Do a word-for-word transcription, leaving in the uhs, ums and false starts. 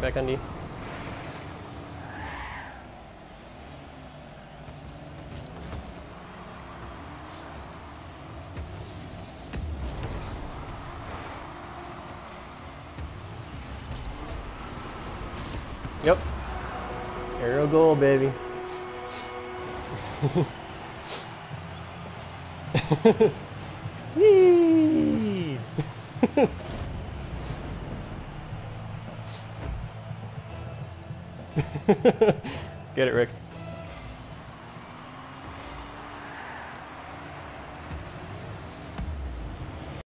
back on you. Yep. Aerial goal, baby. Whee! Get it, Rick.